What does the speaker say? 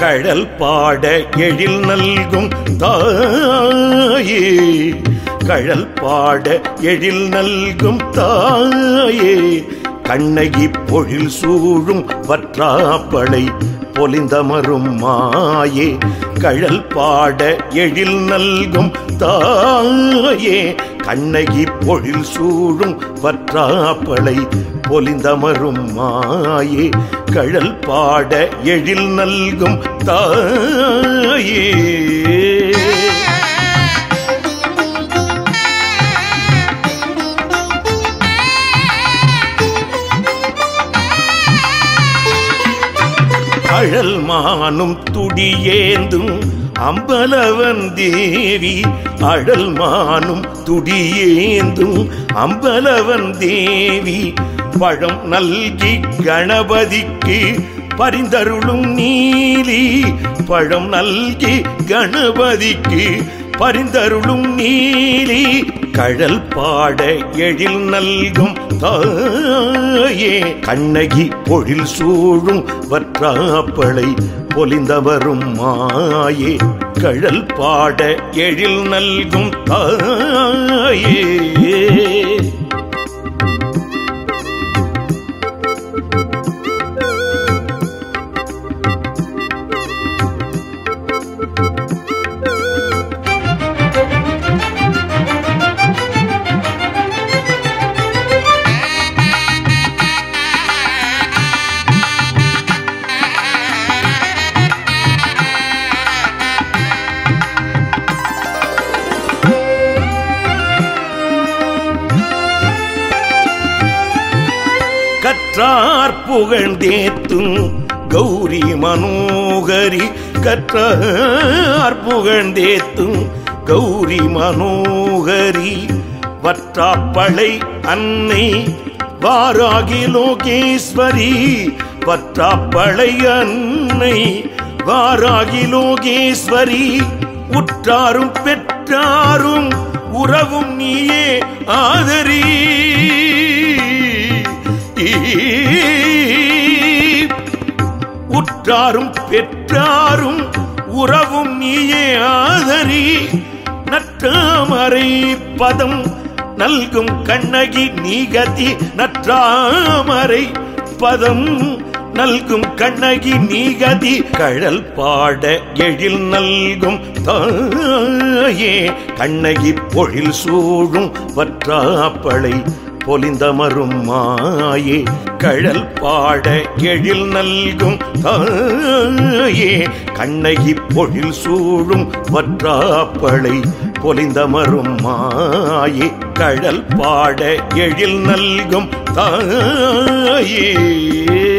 கழல் பாட எழில் நல்கும் தாயே கழல் பாட எழில் நல்கும் தாயே கண்ணகி பொழில் சூழும் வற்றாப்பளை பொலிந்தமரும் மாயே கழல் பாட எழில் நல்கும் தாயே கண்ணகி பொழில் சூழும் வற்றாப்பளை பொலிந்தமரும் மாயே கழல் பாட எழில் நல்கும் தாயே அழல் மானும் துடியேந்தும் அம்பலவன் தேவி அழல் மானும் துடியேந்தும் அம்பலவன் தேவி பழம் நல்கி கணபதிக்கு பரிந்தருளும் நீலி பழம் நல்கி கணபதிக்கு பரிந்தருளும் நீலி கழல் பாட எழில் நல்கும் தாயே கண்ணகி பொழில் சூழும் வற்றாப்பளை பொலிந்தவரும் மாயே கழல் பாட எழில் நல்கும் தாயே கற்றார் புகழ்ந்தேத்தும் கௌரி மனோகரி கற்றார் புகழ்ந்தேத்தும் கௌரி மனோகரி வற்றாப்பளை அன்னை வாராகி லோகேஸ்வரி வற்றாப்பளை அன்னை வாராகி லோகேஸ்வரி உற்றாரும் பெற்றாரும் உறவும் நீயே ஆதரி உற்றாரும் பெற்றாரும் உறவும் நீயே ஆதரி நற்றாமரை பதம் நல்கும் கண்ணகி நீகதி நற்றாமரை பதம் நல்கும் கண்ணகி நீகதி கழல் பாட எழில் நல்கும் தாயே கண்ணகி பொழில் சூழும் வற்றாப்பளை பொலிந்தமரும் மாயே கழல் பாட எழில் நல்கும் தாயே கண்ணகி பொழில் சூழும் வற்றாப்பளை பொலிந்தமரும் மாயே கழல் பாட எழில் நல்கும் தாயே